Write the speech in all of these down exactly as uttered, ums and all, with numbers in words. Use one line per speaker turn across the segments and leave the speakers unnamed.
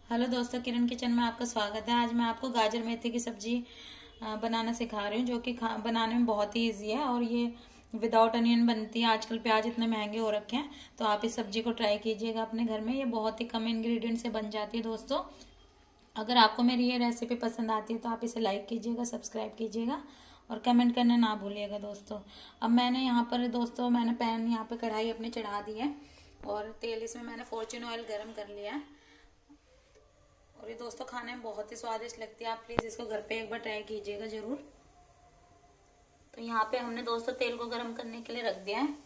Hello दोस्तों, किरण kitchen में आपका स्वागत है। आज मैं आपको गाजर मेथी की सब्जी बनाना सिखा रही हूँ, जो कि बनाने में बहुत ही इजी है और ये विदाउट अनियन बनती है। आजकल प्याज इतने महंगे हो रखे हैं, तो आप इस सब्जी को ट्राई कीजिएगा अपने घर में। ये बहुत ही कम इंग्रेडिएंट से बन जाती है दोस्तों। अगर आपको मेरी ये रेसिपी पसंद आती है तो आप इसे लाइक कीजिएगा, सब्सक्राइब कीजिएगा और कमेंट करना ना भूलिएगा दोस्तों। अब मैंने यहाँ पर दोस्तों मैंने पैन यहाँ पे कढ़ाई अपनी चढ़ा दी है और तेल इसमें मैंने फॉर्च्यून ऑयल गर्म कर लिया है। और ये दोस्तों खाने में बहुत ही स्वादिष्ट लगती है। आप प्लीज इसको घर पे एक बार ट्राई कीजिएगा जरूर। तो यहाँ पे हमने दोस्तों तेल को गर्म करने के लिए रख दिया है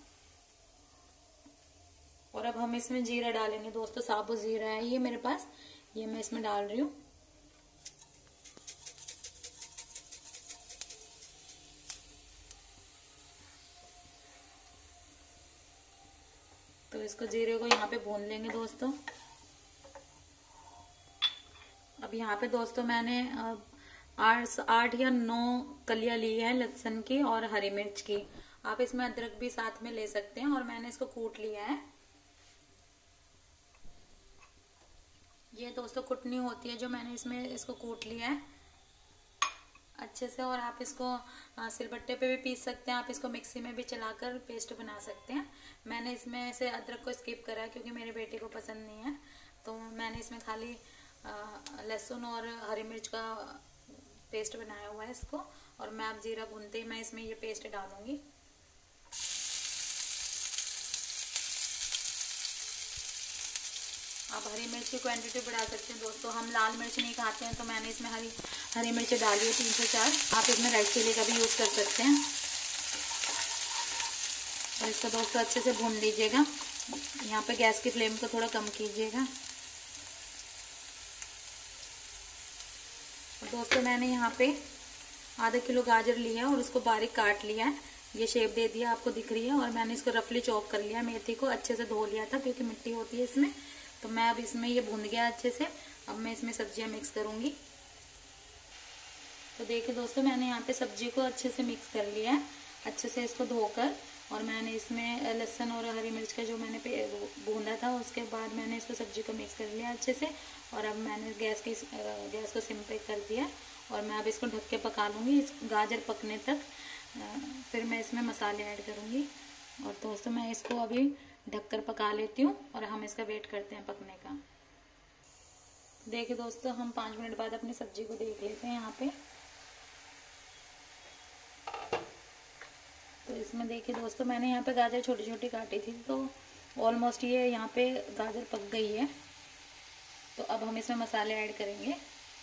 और अब हम इसमें जीरा डालेंगे दोस्तों। साबुत जीरा है ये मेरे पास, ये मैं इसमें डाल रही हूँ। तो इसको जीरे को यहाँ पे भून लेंगे दोस्तों। अब यहाँ पे दोस्तों मैंने आठ आठ या नौ कलियां ली है लहसुन की और हरी मिर्च की। आप इसमें अदरक भी साथ में ले सकते हैं और मैंने इसको कूट लिया है। ये दोस्तों कुटनी होती है जो मैंने इसमें इसको कूट लिया है अच्छे से। और आप इसको सिलबट्टे पे भी पीस सकते हैं, आप इसको मिक्सी में भी चलाकर पेस्ट बना सकते हैं। मैंने इसमें से अदरक को स्किप करा है क्योंकि मेरे बेटे को पसंद नहीं है, तो मैंने इसमें खाली लहसुन और हरी मिर्च का पेस्ट बनाया हुआ है इसको। और मैं अब जीरा भूनते ही मैं इसमें ये पेस्ट डालूंगी। आप हरी मिर्च की क्वांटिटी बढ़ा सकते हैं दोस्तों। हम लाल मिर्च नहीं खाते हैं तो मैंने इसमें हरी हरी मिर्च डाली है तीन से चार। आप इसमें रेड चिली का भी यूज कर सकते हैं। और इसको दोस्तों अच्छे से भून लीजिएगा। यहाँ पे गैस की फ्लेम को थोड़ा कम कीजिएगा। दोस्तों मैंने यहाँ पे आधा किलो गाजर लिया है और उसको बारीक काट लिया है। ये शेप दे दिया, आपको दिख रही है। और मैंने इसको रफली चॉप कर लिया। मेथी को अच्छे से धो लिया था क्योंकि मिट्टी होती है इसमें। तो मैं अब इसमें ये भून गया अच्छे से। अब मैं इसमें सब्जियां मिक्स करूंगी। तो देखिए दोस्तों मैंने यहाँ पे सब्जी को अच्छे से मिक्स कर लिया है, अच्छे से इसको धोकर। और मैंने इसमें लहसुन और हरी मिर्च का जो मैंने भूना था उसके बाद मैंने इसको सब्जी को मिक्स कर लिया अच्छे से। और अब मैंने गैस की गैस को सिम पे कर दिया और मैं अब इसको ढक के पका लूँगी इस गाजर पकने तक। फिर मैं इसमें मसाले ऐड करूँगी। और दोस्तों मैं इसको अभी ढककर पका लेती हूँ और हम इसका वेट करते हैं पकने का। देखिए दोस्तों हम पाँच मिनट बाद अपनी सब्जी को देख लेते हैं यहाँ पे। तो इसमें देखिए दोस्तों मैंने यहाँ पे गाजर छोटी छोटी काटी थी, तो ऑलमोस्ट ये यहाँ पे गाजर पक गई है। तो अब हम इसमें मसाले ऐड करेंगे।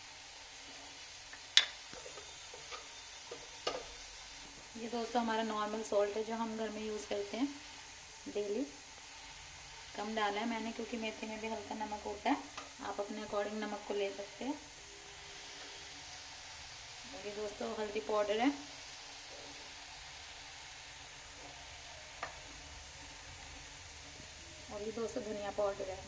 ये दोस्तों हमारा नॉर्मल सॉल्ट है जो हम घर में यूज़ करते हैं डेली। कम डाला है मैंने क्योंकि मेथी में भी हल्का नमक होता है। आप अपने अकॉर्डिंग नमक को ले सकते हैं। और ये दोस्तों हल्दी पाउडर है। और ये दोस्तों धनिया पाउडर है।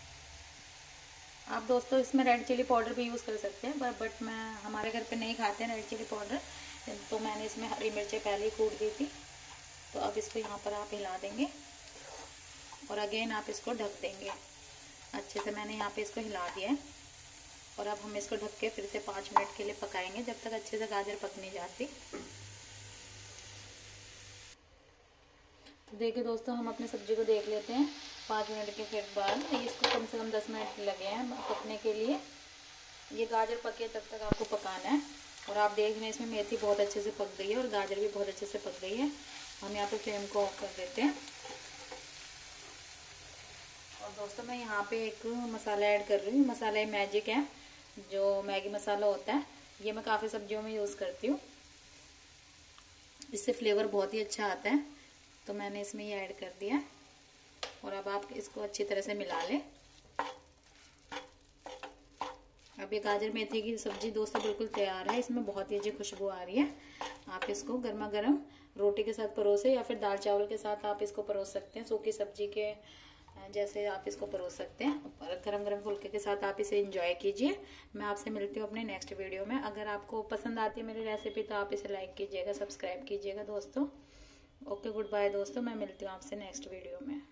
आप दोस्तों इसमें रेड चिली पाउडर भी यूज़ कर सकते हैं, बट मैं हमारे घर पे नहीं खाते हैं रेड चिली पाउडर, तो मैंने इसमें हरी मिर्चें पहले ही कूट दी थी। तो अब इसको यहाँ पर आप हिला देंगे और अगेन आप इसको ढक देंगे अच्छे से। मैंने यहाँ पे इसको हिला दिया है और अब हम इसको ढक के फिर से पाँच मिनट के लिए पकाएंगे जब तक अच्छे से गाजर पक नहीं जाती। तो देखिए दोस्तों हम अपनी सब्जी को देख लेते हैं पाँच मिनट के फिर बाद। इसको कम से कम दस मिनट लगे हैं पकने के लिए। ये गाजर पके तब तक आपको पकाना है। और आप देख रहे हैं इसमें मेथी बहुत अच्छे से पक गई है और गाजर भी बहुत अच्छे से पक गई है। हम यहाँ पे फ्लेम को ऑफ कर देते हैं। और दोस्तों मैं यहाँ पे एक मसाला ऐड कर रही हूँ। मसाला मैजिक है, जो मैगी मसाला होता है। ये मैं काफ़ी सब्जियों में यूज़ करती हूँ, इससे फ्लेवर बहुत ही अच्छा आता है। तो मैंने इसमें ये ऐड कर दिया और अब आप इसको अच्छी तरह से मिला लें। अब ये गाजर मेथी की सब्जी दोस्तों बिल्कुल तैयार है। इसमें बहुत ही अच्छी खुशबू आ रही है। आप इसको गर्मा गर्म रोटी के साथ परोसे या फिर दाल चावल के साथ आप इसको परोस सकते हैं। सूखी सब्जी के जैसे आप इसको परोस सकते हैं। और गरम गरम फुल्के के साथ आप इसे एंजॉय कीजिए। मैं आपसे मिलती हूँ अपने नेक्स्ट वीडियो में। अगर आपको पसंद आती है मेरी रेसिपी तो आप इसे लाइक कीजिएगा, सब्सक्राइब कीजिएगा दोस्तों। ओके गुड बाय दोस्तों, मैं मिलती हूँ आपसे नेक्स्ट वीडियो में।